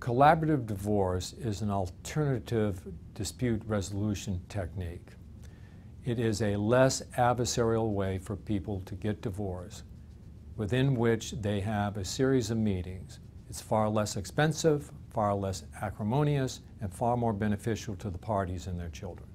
Collaborative divorce is an alternative dispute resolution technique. It is a less adversarial way for people to get divorced, within which they have a series of meetings. It's far less expensive, far less acrimonious, and far more beneficial to the parties and their children.